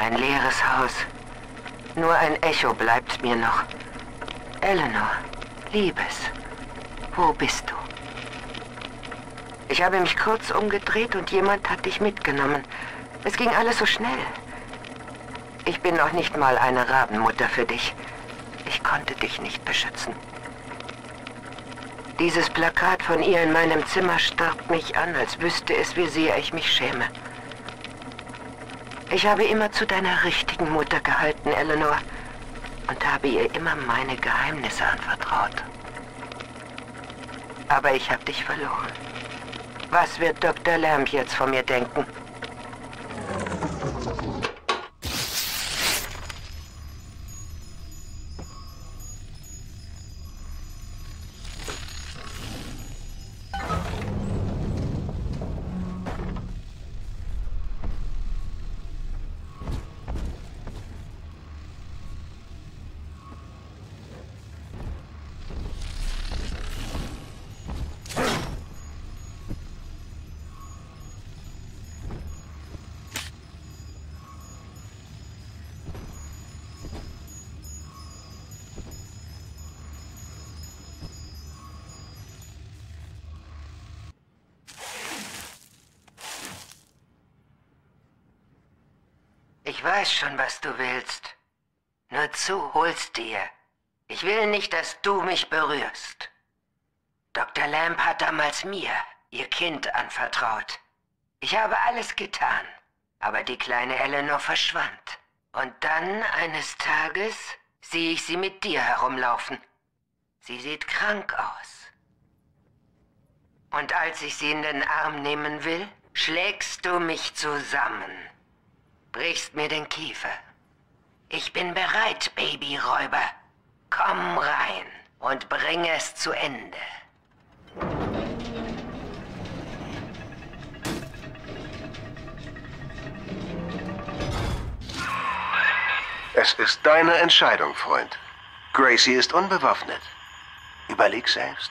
Ein leeres Haus. Nur ein Echo bleibt mir noch. Eleanor, Liebes, wo bist du? Ich habe mich kurz umgedreht und jemand hat dich mitgenommen. Es ging alles so schnell. Ich bin noch nicht mal eine Rabenmutter für dich. Ich konnte dich nicht beschützen. Dieses Plakat von ihr in meinem Zimmer starrt mich an, als wüsste es, wie sehr ich mich schäme. Ich habe immer zu deiner richtigen Mutter gehalten, Eleanor, und habe ihr immer meine Geheimnisse anvertraut. Aber ich habe dich verloren. Was wird Dr. Lamb jetzt von mir denken? Ich weiß schon, was du willst. Nur zu, hol's dir. Ich will nicht, dass du mich berührst. Dr. Lamb hat damals mir, ihr Kind, anvertraut. Ich habe alles getan, aber die kleine Eleanor verschwand. Und dann, eines Tages, sehe ich sie mit dir herumlaufen. Sie sieht krank aus. Und als ich sie in den Arm nehmen will, schlägst du mich zusammen. Brichst mir den Kiefer. Ich bin bereit, Babyräuber. Komm rein und bring es zu Ende. Es ist deine Entscheidung, Freund. Gracie ist unbewaffnet. Überleg selbst.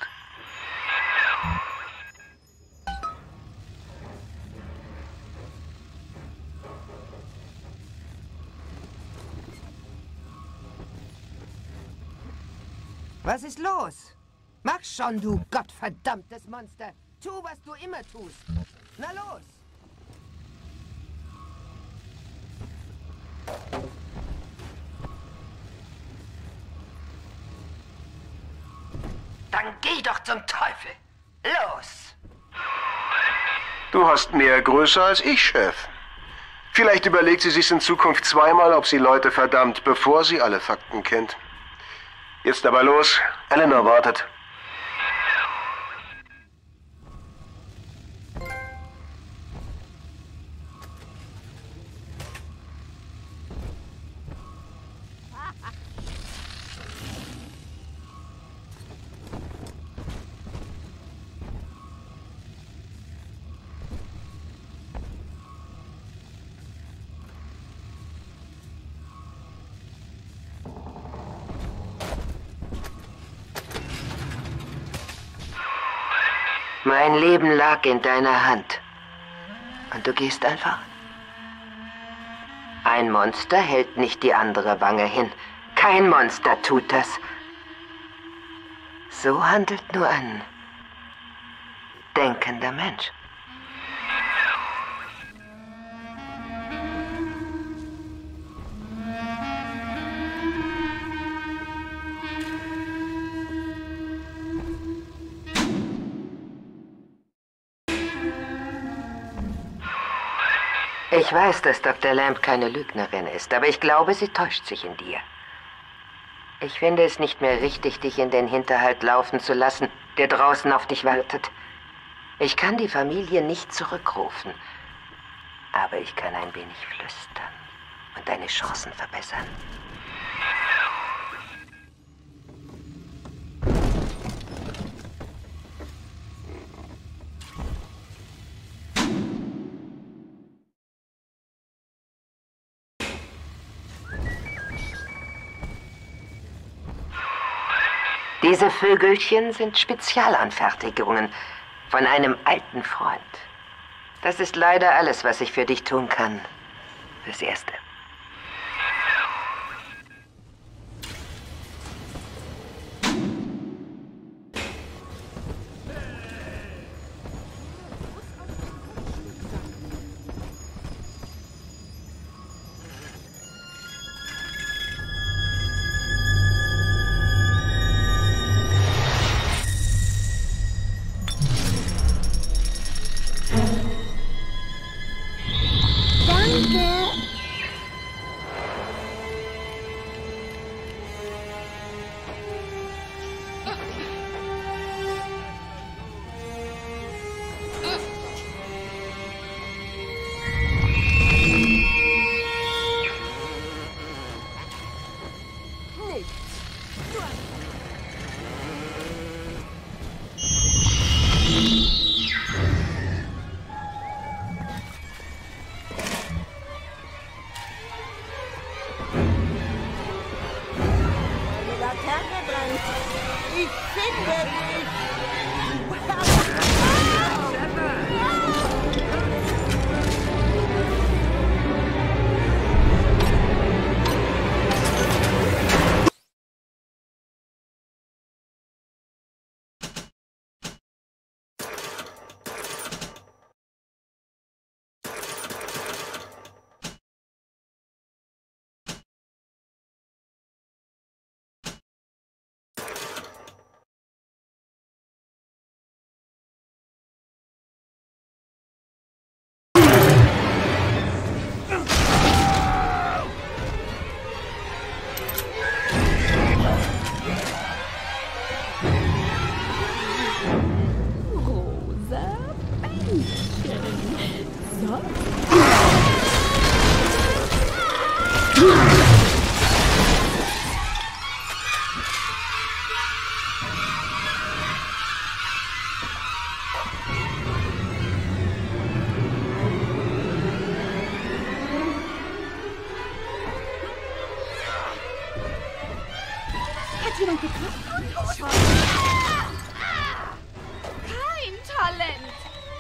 Was ist los? Mach schon, du gottverdammtes Monster. Tu, was du immer tust. Na los! Dann geh doch zum Teufel. Los! Du hast mehr Größe als ich, Chef. Vielleicht überlegt sie sich in Zukunft zweimal, ob sie Leute verdammt, bevor sie alle Fakten kennt. Jetzt aber los. Eleanor wartet. Mein Leben lag in deiner Hand. Und du gehst einfach? Ein Monster hält nicht die andere Wange hin. Kein Monster tut das. So handelt nur ein denkender Mensch. Ich weiß, dass Dr. Lamb keine Lügnerin ist, aber ich glaube, sie täuscht sich in dir. Ich finde es nicht mehr richtig, dich in den Hinterhalt laufen zu lassen, der draußen auf dich wartet. Ich kann die Familie nicht zurückrufen, aber ich kann ein wenig flüstern und deine Chancen verbessern. Diese Vögelchen sind Spezialanfertigungen von einem alten Freund. Das ist leider alles, was ich für dich tun kann. Fürs Erste. So. Hat jemand getroffen? Kein Talent!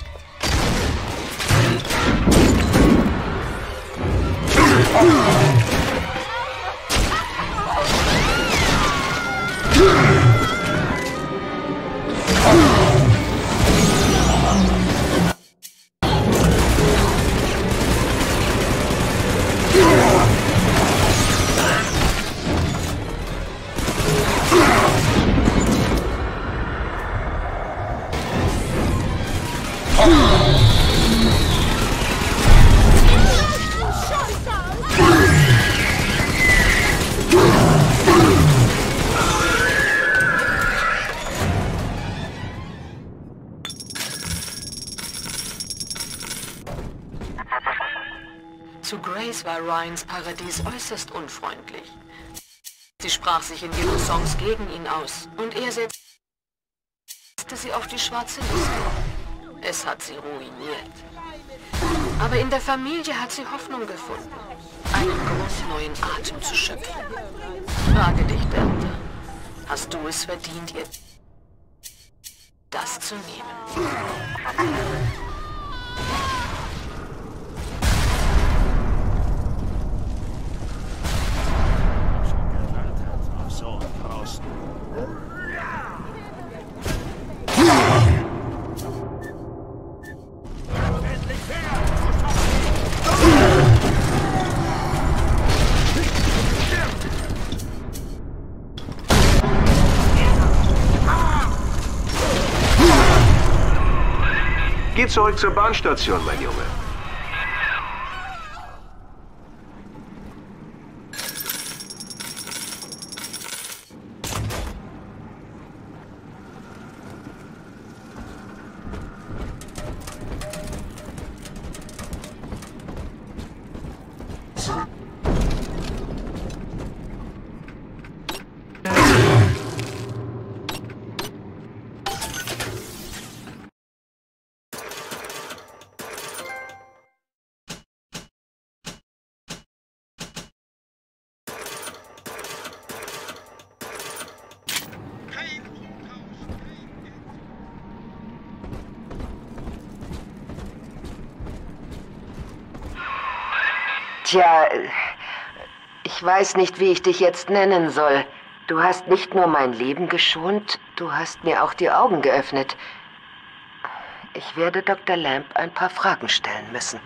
Zu Grace war Ryans Paradies äußerst unfreundlich. Sie sprach sich in ihren Songs gegen ihn aus und er setzte sie auf die schwarze Liste. Es hat sie ruiniert. Aber in der Familie hat sie Hoffnung gefunden, einen Grund, neuen Atem zu schöpfen. Frage dich, Delta, hast du es verdient, ihr das zu nehmen? Geh zurück zur Bahnstation, mein Junge. Tja, ich weiß nicht, wie ich dich jetzt nennen soll. Du hast nicht nur mein Leben geschont, du hast mir auch die Augen geöffnet. Ich werde Dr. Lamp ein paar Fragen stellen müssen.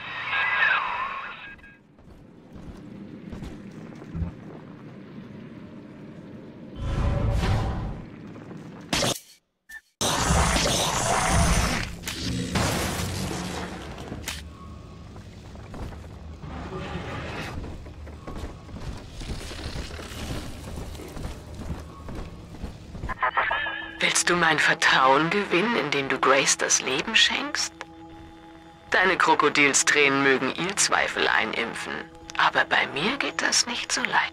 Willst du mein Vertrauen gewinnen, indem du Grace das Leben schenkst? Deine Krokodilstränen mögen ihr Zweifel einimpfen, aber bei mir geht das nicht so leicht.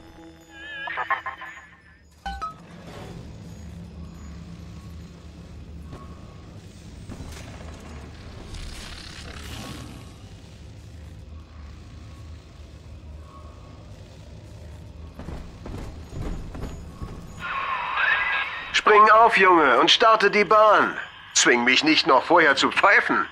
Spring auf, Junge, und starte die Bahn. Zwing mich nicht noch vorher zu pfeifen.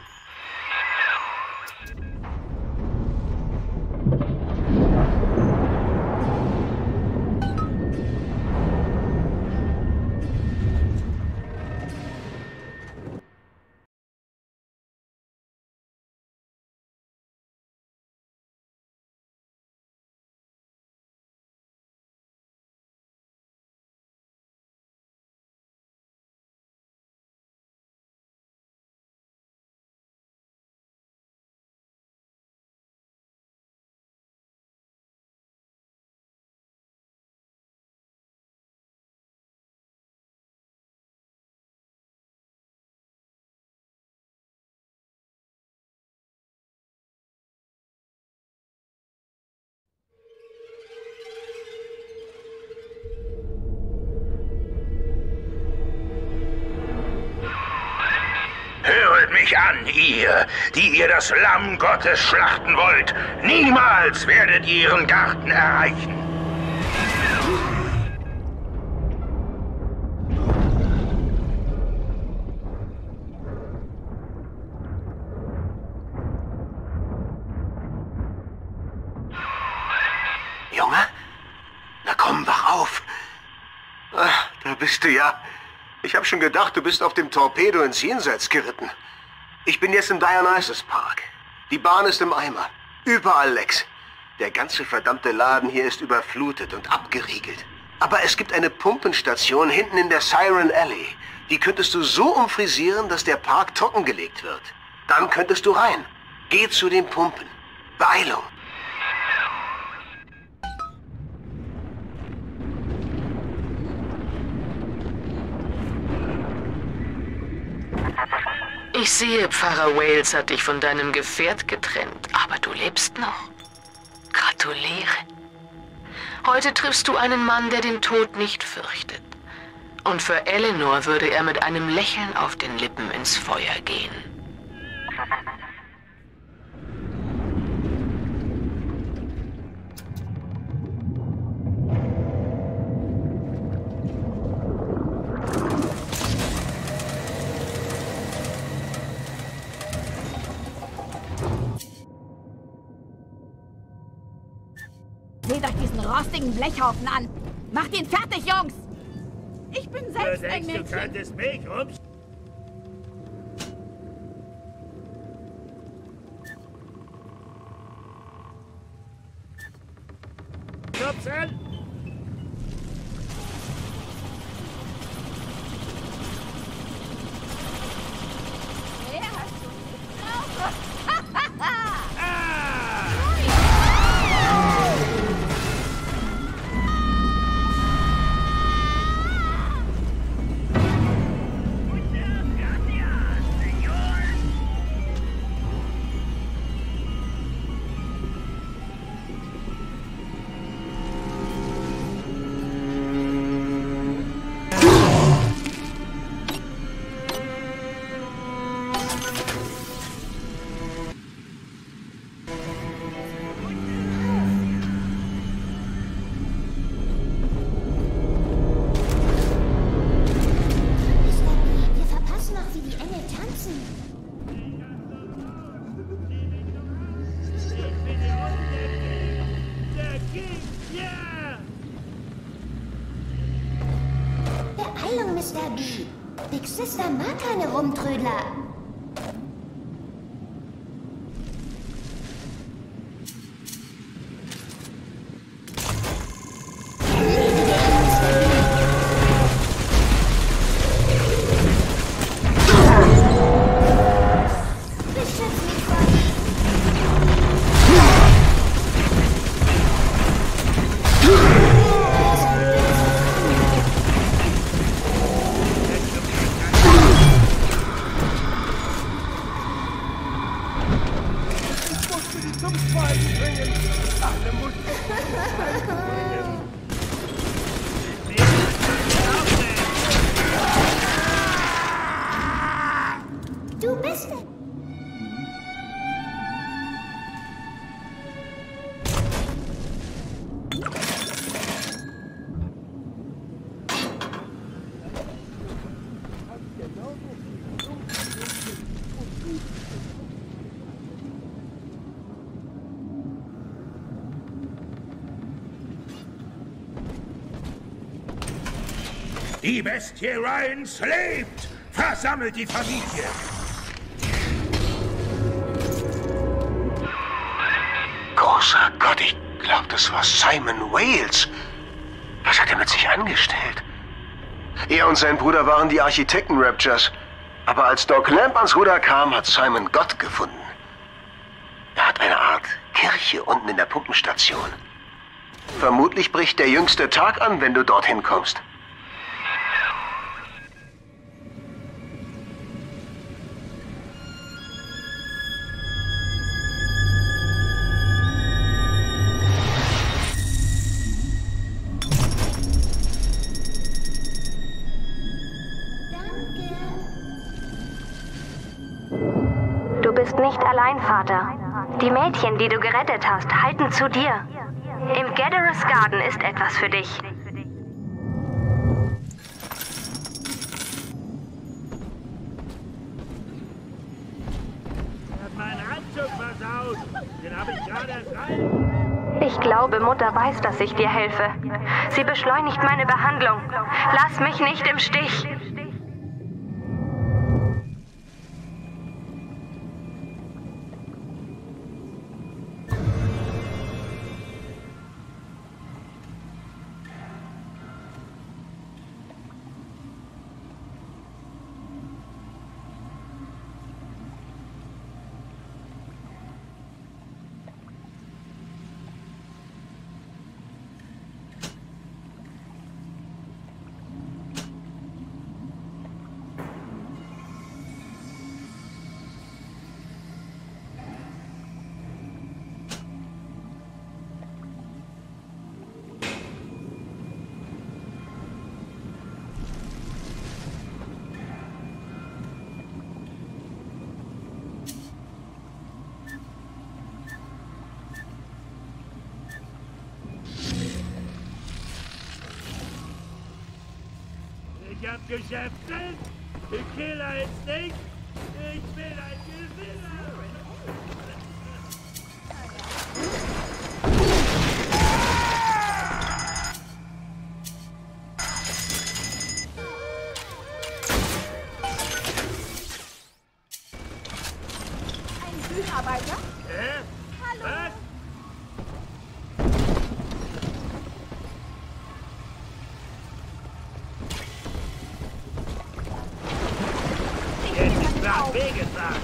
euch an, die ihr das Lamm Gottes schlachten wollt. Niemals werdet ihr ihren Garten erreichen. Junge? Na komm, wach auf. Ach, da bist du ja. Ich habe schon gedacht, du bist auf dem Torpedo ins Jenseits geritten. Ich bin jetzt im Dionysus Park. Die Bahn ist im Eimer. Überall Lecks. Der ganze verdammte Laden hier ist überflutet und abgeriegelt. Aber es gibt eine Pumpenstation hinten in der Siren Alley. Die könntest du so umfrisieren, dass der Park trockengelegt wird. Dann könntest du rein. Geh zu den Pumpen. Beeilung. Ich sehe, Pfarrer Wales hat dich von deinem Gefährt getrennt, aber du lebst noch. Gratuliere. Heute triffst du einen Mann, der den Tod nicht fürchtet. Und für Eleanor würde er mit einem Lächeln auf den Lippen ins Feuer gehen. Seht euch diesen rostigen Blechhaufen an. Macht ihn fertig, Jungs. Ich bin selbst ein Mädchen. Du könntest mich Stopfen! Wer hast du nicht drauf? Beeilung, Mr. B. Big Sister mag keine Rumtrödler. Du bist es. Die Bestie Ryans lebt! Versammelt die Familie! Großer Gott, ich glaube, das war Simon Wales. Was hat er mit sich angestellt? Er und sein Bruder waren die Architekten-Raptures. Aber als Doc Lamp ans Ruder kam, hat Simon Gott gefunden. Er hat eine Art Kirche unten in der Pumpenstation. Vermutlich bricht der jüngste Tag an, wenn du dorthin kommst. Danke. bist nicht allein, Vater. Die Mädchen, die du gerettet hast, halten zu dir. Im Gadorus Garden ist etwas für dich. Ich glaube, Mutter weiß, dass ich dir helfe. Sie beschleunigt meine Behandlung. Lass mich nicht im Stich. Ich hab Geschäfte, ich Killer ist nicht, ich bin ein Gewinner. Ein Bühnenarbeiter? Hallo. Was? Jetzt wehgetan.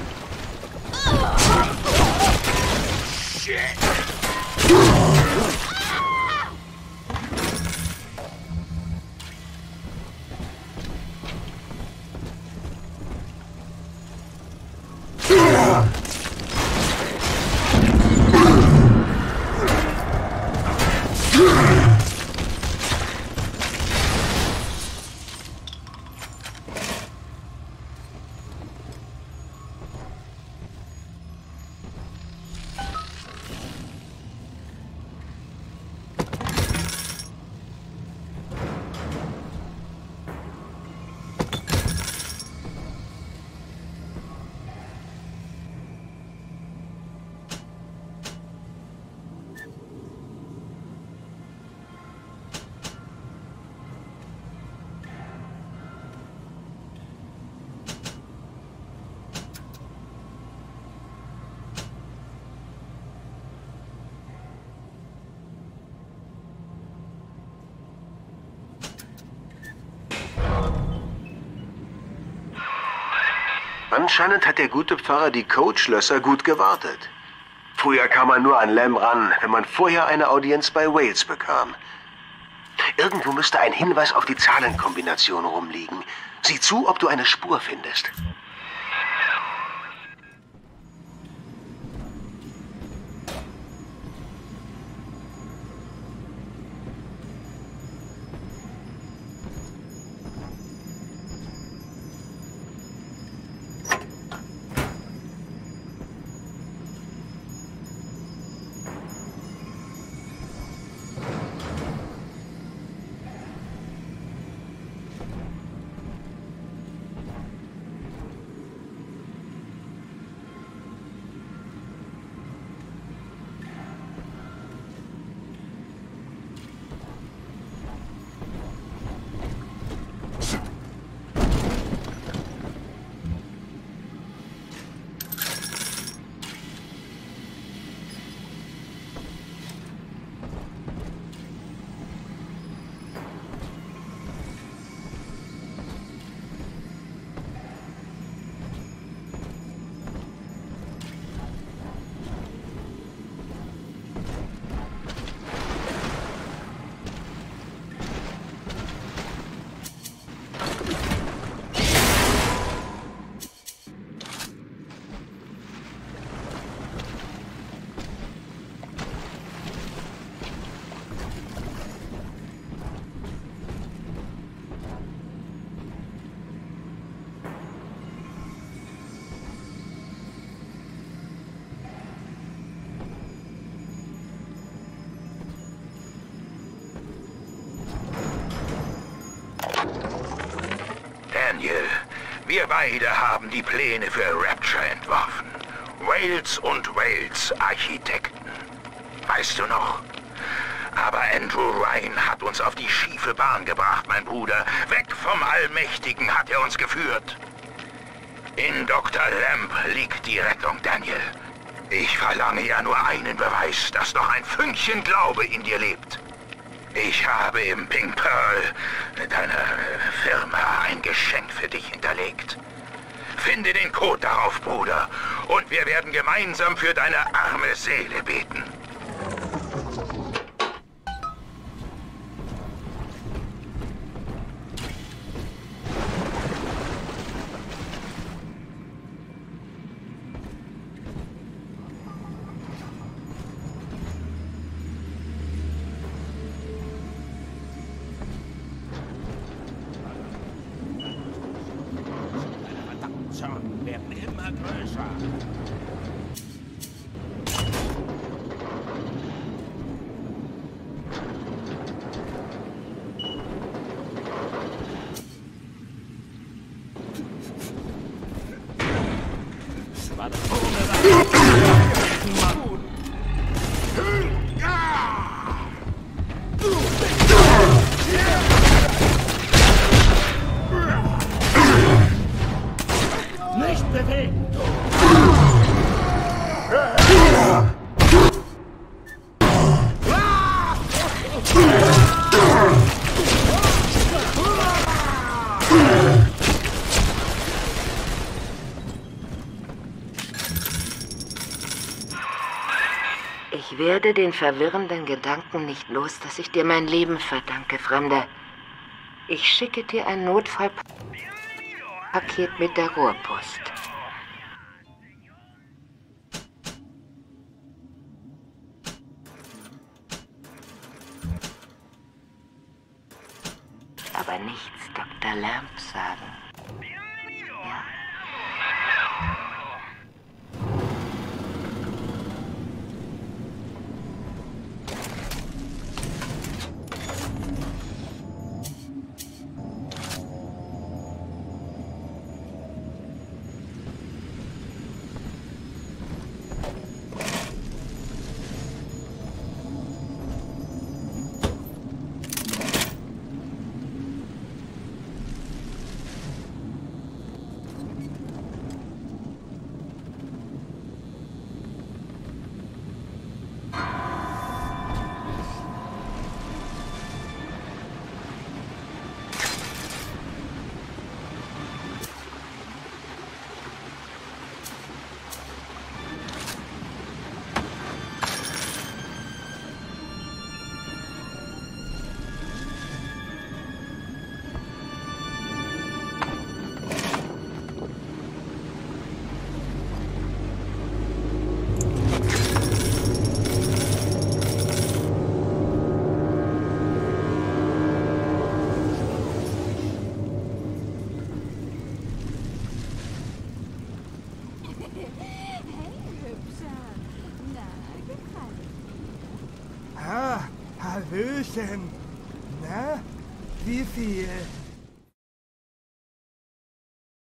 Anscheinend hat der gute Pfarrer die Codeschlösser gut gewartet. Früher kam man nur an Lem ran, wenn man vorher eine Audienz bei Wales bekam. Irgendwo müsste ein Hinweis auf die Zahlenkombination rumliegen. Sieh zu, ob du eine Spur findest. Wir beide haben die Pläne für Rapture entworfen. Wales und Wales Architekten. Weißt du noch? Aber Andrew Ryan hat uns auf die schiefe Bahn gebracht, mein Bruder. Weg vom Allmächtigen hat er uns geführt. In Dr. Lamp liegt die Rettung, Daniel. Ich verlange ja nur einen Beweis, dass noch ein Fünkchen Glaube in dir lebt. Ich habe im Pink Pearl, deiner Firma, ein Geschenk für dich hinterlegt. Finde den Code darauf, Bruder, und wir werden gemeinsam für deine arme Seele beten. Werden immer größer. Nicht bewegen! Ich werde den verwirrenden Gedanken nicht los, dass ich dir mein Leben verdanke, Fremder. Ich schicke dir ein Notfallpaket mit der Rohrpost. Aber nichts Dr. Lamp sagen. Ja. Ah, Hallöchen. Na, wie viel?